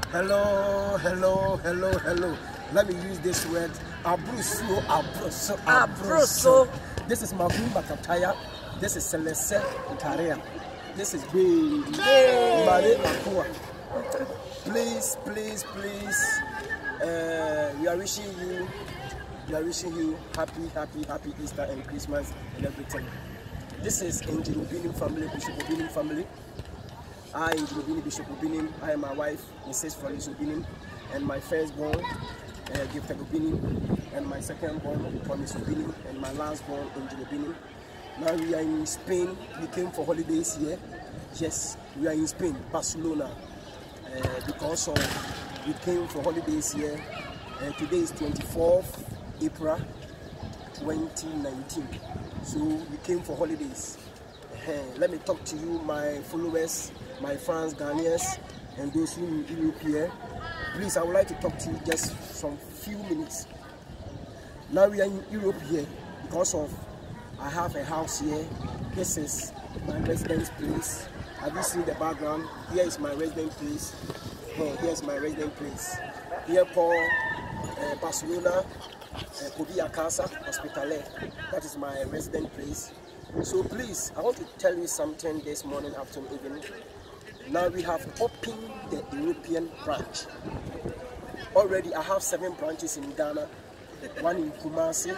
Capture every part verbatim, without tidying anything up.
Hello, hello, hello, hello. Let me use this word. Abruso, abruso, abruso. This is Mabu Makataya. This is Celeste Tarea. This is B. Mare Akua. Please, please, please. Uh, we are wishing you, we are wishing you happy, happy, happy Easter and Christmas and everything. This is Angel Obinim family, Bishop Obinim family. I, Angel Obinim, Bishop Obinim. I am my wife, Missus Felice Obinim, and my firstborn, uh, Gifted Obinim, and my secondborn, Promise Obinim, and my lastborn, Angel Obinim. Now we are in Spain. We came for holidays here. Yes, we are in Spain, Barcelona, uh, because of we came for holidays here. Uh, today is twenty-fourth April twenty nineteen. So we came for holidays. Uh, let me talk to you, my followers, my fans, Ghanaians, and those who in Europe here. Please, I would like to talk to you just some few minutes. Now we are in Europe here because of I have a house here. This is my residence place. Have you seen the background? Here is my residence place. Here, here's my residence place. Here called uh, Barcelona, uh, Pobia Casa Hospitalet. That is my residence place. So please, I want to tell you something this morning, afternoon, evening. Now we have opened the European branch. Already I have seven branches in Ghana. One in Kumasi,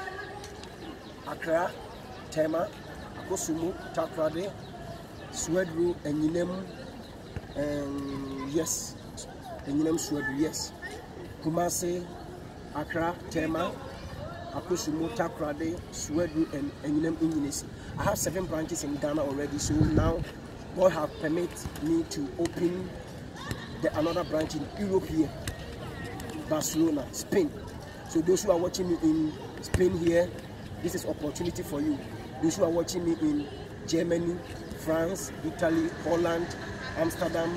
Accra, Tema, Akosumu, Takrade, Swedru, and Yinem, and yes, and Yinem Swedru, yes. Kumasi, Accra, Tema, Akosumu, Takrade, Swedru, and Yinem Inginesi. I have seven branches in Ghana already, so now God has permitted me to open the another branch in Europe here, Barcelona, Spain. So those who are watching me in Spain here, this is opportunity for you. Those who are watching me in Germany, France, Italy, Holland, Amsterdam,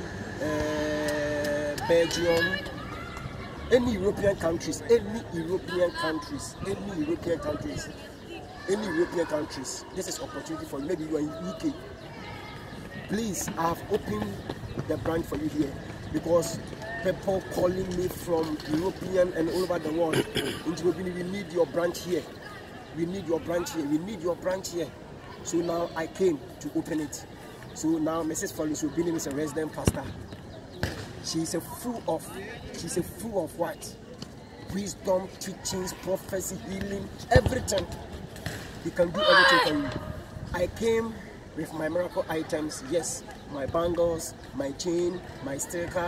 uh, Belgium, any European countries, any European countries, any European countries, any European countries, this is opportunity for you. Maybe you are in U K. Please, I have opened the branch for you here because people calling me from European and all over the world. We need your branch here. We need your branch here. We need your branch here. So now I came to open it. So now Missus Felice Obinim is a resident pastor. She is a full of, she's a full of what? Wisdom, teachings, prophecy, healing, everything. He can do everything for you. I came with my miracle items. Yes, my bangles, my chain, my sticker,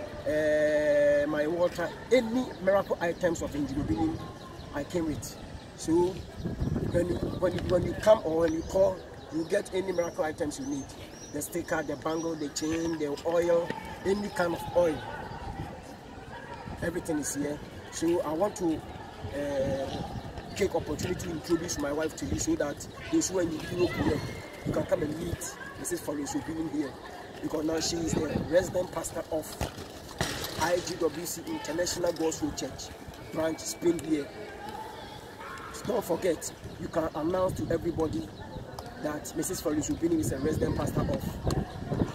uh, my water, any miracle items of Angel Obinim, I came with. So when you, when you when you come or when you call, you get any miracle items you need. The sticker, the bangle, the chain, the oil, any kind of oil. Everything is here. So I want to uh, take opportunity to introduce my wife to you so that those who are in Europe here, you can come and meet Missus Felice Obinim here. Because now she is the resident pastor of I G W C International Gospel Church, branch Spain here. Don't forget, you can announce to everybody that Missus Felice Obinim is a resident pastor of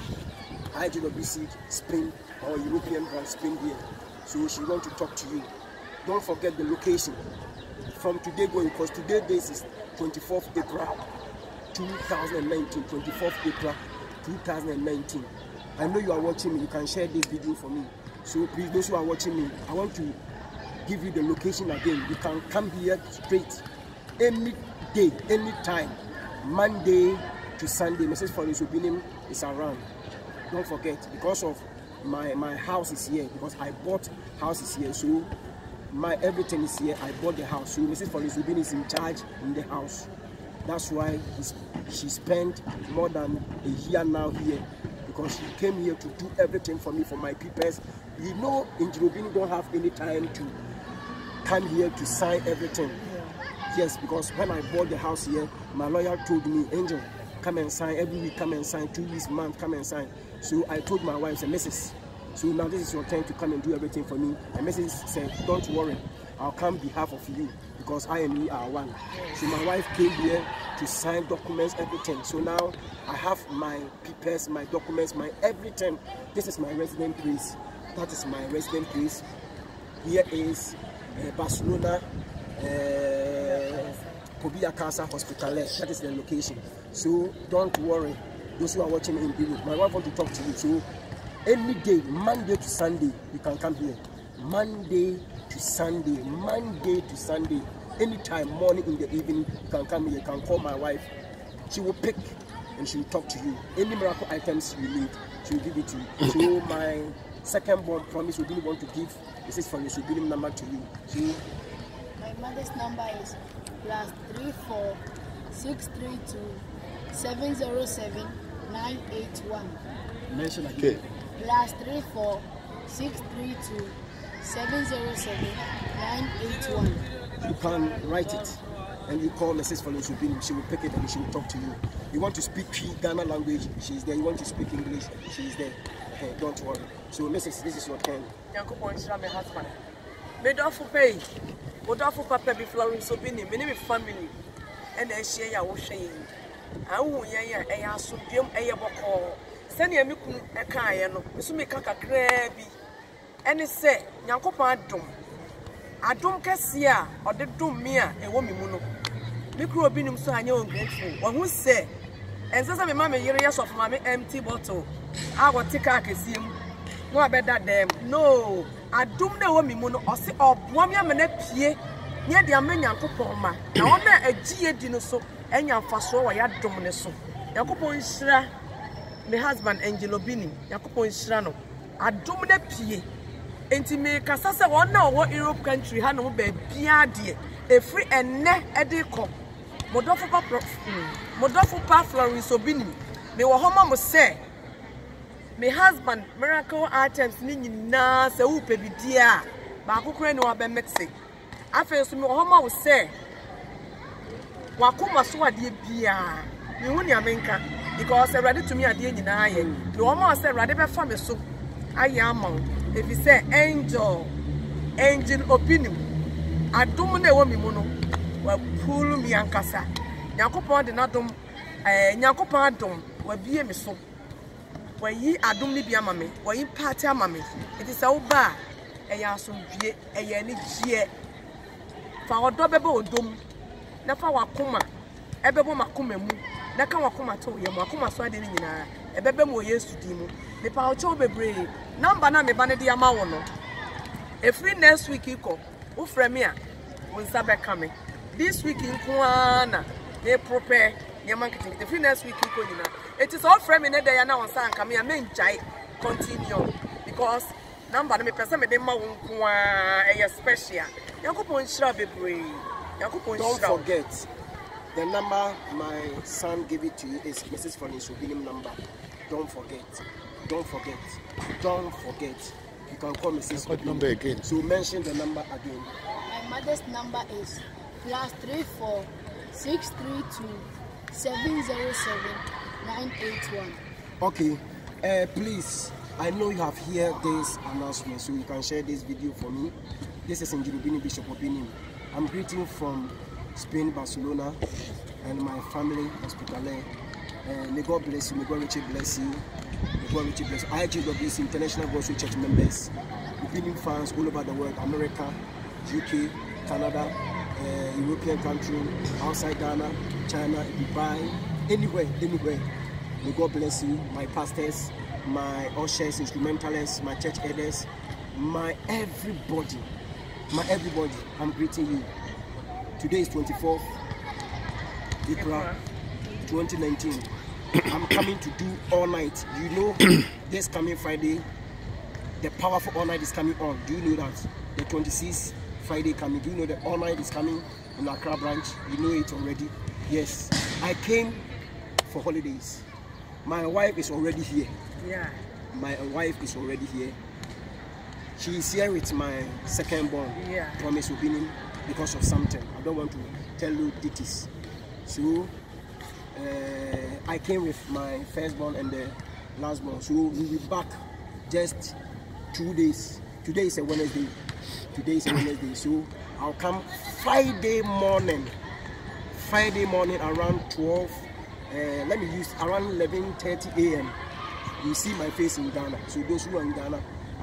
I G W C Spain or European branch Spain here. So she wants to talk to you. Don't forget the location. From today going, because today date is twenty-fourth April two thousand nineteen. twenty-fourth April two thousand nineteen. I know you are watching me. You can share this video for me. So please, those who are watching me, I want to give you the location again. You can come here straight any day, any time, Monday to Sunday. Missus Felice Obinim is around. Don't forget, because of my my house is here, because I bought houses here, so my everything is here. I bought the house, so Missus Felice Obinim is in charge in the house. That's why she spent more than a year now here, because she came here to do everything for me, for my papers. You know, Angel Obinim don't have any time to come here to sign everything. Yeah. Yes, because when I bought the house here, my lawyer told me, Angel, come and sign every week, come and sign two weeks, month, come and sign. So I told my wife, said, Missus So now this is your time to come and do everything for me. And Missus said, don't worry, I'll come on behalf of you, because I and you are one. So my wife came here to sign documents, everything. So now I have my papers, my documents, my everything. This is my resident place. that is my resident place. Here is uh, Barcelona, uh, Pobia Casa Hospital. That is the location. So don't worry, those who are watching in Europe. My wife wants to talk to you. So any day, Monday to Sunday, you can come here. Monday to Sunday, Monday to Sunday, anytime, morning, in the evening, you can come here. You can call my wife. She will pick and she will talk to you. Any miracle items you need, she will give it to you. So my second born promise we really want to give. This is from the Subinim number to you. So my mother's number is plus three four six three two seven zero seven nine eight one. Mention again. Okay. Plus three four six three two seven zero seven nine eight one. You can write it and you call Missus Follow Subinim. She will pick it and she will talk to you. You want to speak Ghana language, she is there. You want to speak English, she is there. Okay, don't worry. So Missus this is your turn. Yankopon shira me husband. Me do for pay. Wo do for papa be Florence Subinim. Me ne me family. And e share ya wo hwe yi. Awu yen ya e ya so biem e ye boko. Sane ya me kunu e kan ye no. Me so me ka kakra bi. Ene se Yankopon adom. Adom kese a ode dom me a e wo me mu no. Me kru obi nim so anya ungrateful. Wo hu se ense se me ma me yire yeso for me empty bottle. I will take a kisim. No better them. No, I don't know what me mono or see or one young man pie near the American Copoma. Now, on a G dinosaur and your fast or your domination. Yacopo is my husband Angelo Bini, Yacopo is Shrano. I dominate pie. And me Casasa one now what Europe country had no baby, a free and ne edico. Modofo Modofo Pa Florence Obini. Me were home must say. My husband, miracle items, nini na se upe bidia. Ba kukure ni wabe Mexico. Afe so me homa wo say. Wakoma so ade bia. Me hu ni amenka because ready to me ade nyina aye. Me homa say ready be fa me so. Aye amon. If you say angel, angel opinion. Adom na wo me mu no. Wa pulu mi ankasa. Yakopon de na dom eh Yakopon adom wa bie me so. When ye adum ni bia mame, when ye party mame, it is a ba a yasun vie, a yani jie. For our double dum, Nafa wakuma, a bebo makume mu, Naka wakuma to ye, Makuma swadi in a bebe mo yes to dimu, the power chobe brave, number na me banadi amawono. A free next week equal, who fremia, when Sabe coming. This week in Kuana, they prepare. The free next week it is all frame in the day now on San Camilla main jai continue because number me person me dem ma a special. Yakopon shira bebre. Yakopon Don't forget the number my son gave it to you is Missus Florence Subinim number. Don't forget. Don't forget. Don't forget. You can call Missus What number again? So mention the number again. My mother's number is plus three four six three two seven zero seven nine eight one. Okay, uh, please, I know you have heard this announcement, so you can share this video for me. This is Njirubini Bishop Obinim. I'm greeting from Spain, Barcelona, and my family, Hospitale. Uh, may God bless you, may God richly bless you, may God richly bless you. I G W C International Gospel Church members, Obinim fans all over the world, America, U K, Canada, uh, European country, outside Ghana, China, Dubai, anywhere, anywhere. May God bless you, my pastors, my ushers, instrumentalists, my church elders, my everybody, my everybody. I'm greeting you. Today is twenty-fourth April twenty nineteen. I'm coming to do all night. You know, this coming Friday, the powerful all night is coming on. Do you know that? The twenty-sixth Friday coming. Do you know the all night is coming in Accra branch? You know it already. Yes, I came for holidays. My wife is already here. Yeah. My wife is already here. She is here with my second born, yeah. Promise Obinim, because of something. I don't want to tell you details. So uh, I came with my firstborn and the lastborn. So we'll be back just two days. Today is a Wednesday. Today is a Wednesday. So I'll come Friday morning. Friday morning around twelve. Uh, let me use around eleven thirty A M You see my face in Ghana. So those who are in Ghana,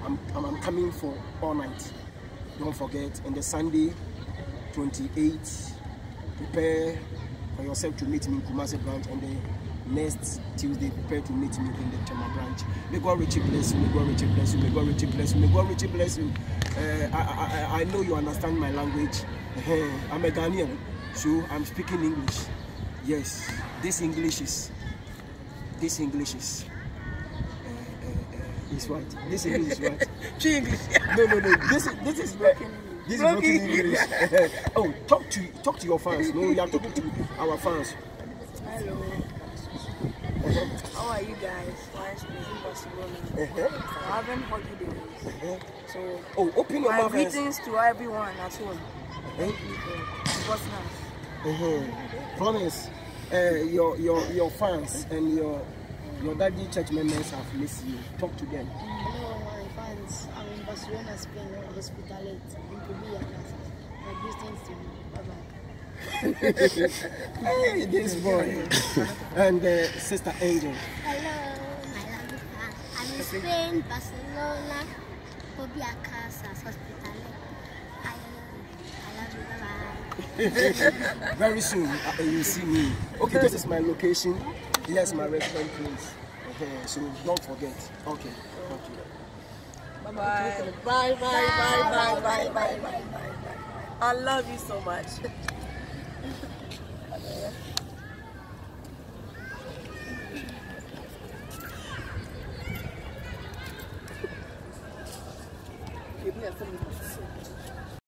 I'm, I'm, I'm coming for all night. Don't forget. And the Sunday, twenty-eighth, prepare for yourself to meet me in Kumasi branch, and the next Tuesday, prepare to meet me in the Tema branch. May God richly bless you. May God richly bless you. May God richly bless you. May God richly bless you. Uh, I, I, I know you understand my language. I'm a Ghanaian, so I'm speaking English. Yes, this English is. This English is. Uh, uh, uh, is what? This English is what? English. No, no, no. This is this is broken. This is broken English. Oh, talk to talk to your fans. No, you are talking to our fans. Hello. Uh-huh. How are you guys? Nice to meet Barcelona. Uh-huh. I haven't holidays. Uh-huh. So, Oh, open your my mouth. and- greetings to everyone at home. Uh-huh. It was nice. Uh-huh. Promise, uh, your your your fans and your your daddy church members have missed you. Talk to them. Hello, my fans. I'm in Barcelona, Spain, Hospitalate, in Cubilla, my greetings to you. Bye-bye. Hey, this boy. And uh, Sister Angel. Hello, my lovely fans. I'm in Spain, Barcelona, Pobia Casas, Hospitality. I, I love you. Bye-bye. Very soon uh, you see me. Okay, this is my location. Here's my restaurant place. Okay, so don't forget. Okay. Okay. Bye bye. Bye bye bye bye bye bye bye bye bye. I love you so much.